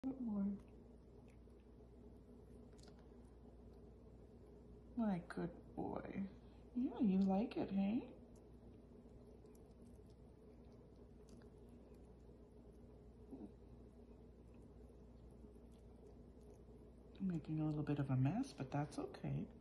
bit more. My good boy. Yeah, you like it, hey? Making a little bit of a mess, but that's okay.